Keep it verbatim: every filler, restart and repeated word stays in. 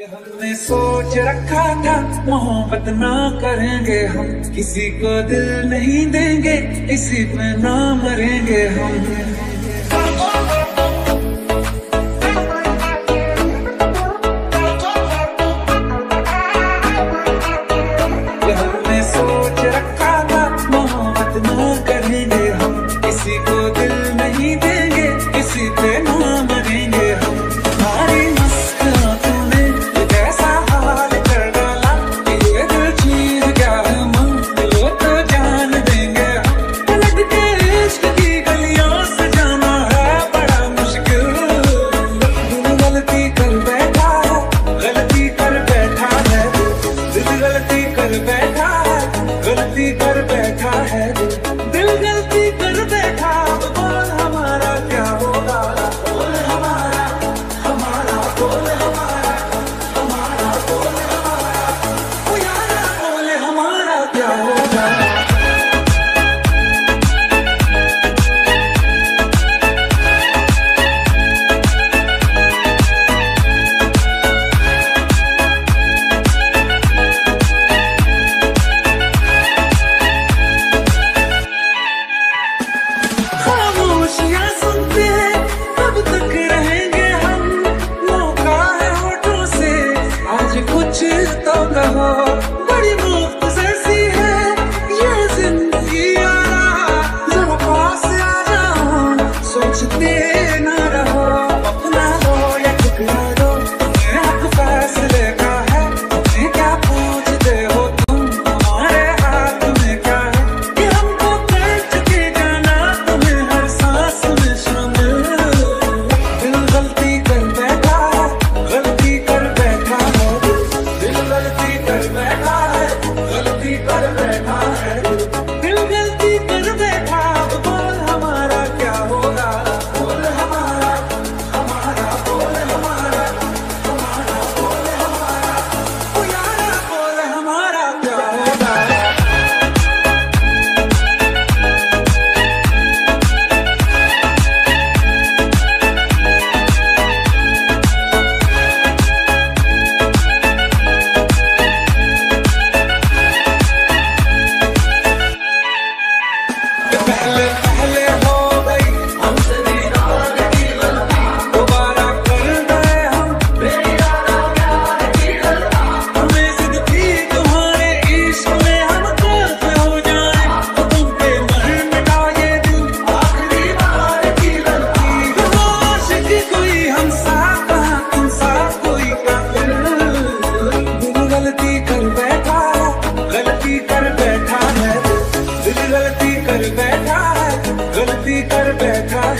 हमने सोच रखा था मोहब्बत ना करेंगे हम, किसी को दिल नहीं देंगे, इसी पे ना मरेंगे हम। हमने सोच रखा था मोहब्बत ना करेंगे हम, किसी को दिल नहीं देंगे, किसी पे ना मरेंगे हम। गलती कर बैठा है दिल, गलती कर बैठा, बोल हमारा क्या होगा, बोल हमारा हमारा बोल हमारा हमारा बोल हमारा, ओ यारा बोल हमारा क्या होगा। कुछ तो कहो, बड़ी मुख्तसर सी है ये जिंदगी यारा, जरा पास आ जाओ, सोचते ना रहो, अपना लो या ठुकरा दो, तुम्हें हक फैसले का है, तुम्हें क्या पूछते हो तुम, हमारे हाथ में क्या है, कि हमको कर चुके जाना तुम्हें हर सांस में शामिल। दिल गलती कर बैठा है, गलती कर बैठा है, गलती कर बैठा है, गलती कर बैठा है, दिल गलती कर बैठा, बोल हमारा क्या होगा, बोल हमारा हमारा बोल हमारा हमारा बोल हमारा, ओ यारा बोल हमारा क्या होगा। पहले पहले हो गई हमसे दीदार की गलती, दोबारा कर गए हम बेइरादा प्यार की गलती, हमें जिद थी तुम्हारे इश्क में हम कर्ज हो जाए, तो तुम पे मर मिटा ये दिल आखिरी बार की गलती, हो आशिक कोई हम साथ तुम साथ कोई काफिर, दिल गलती कर बैठा है, गलती कर बैठा है, दिल गलती कर बैठा है, गलती कर बैठा है।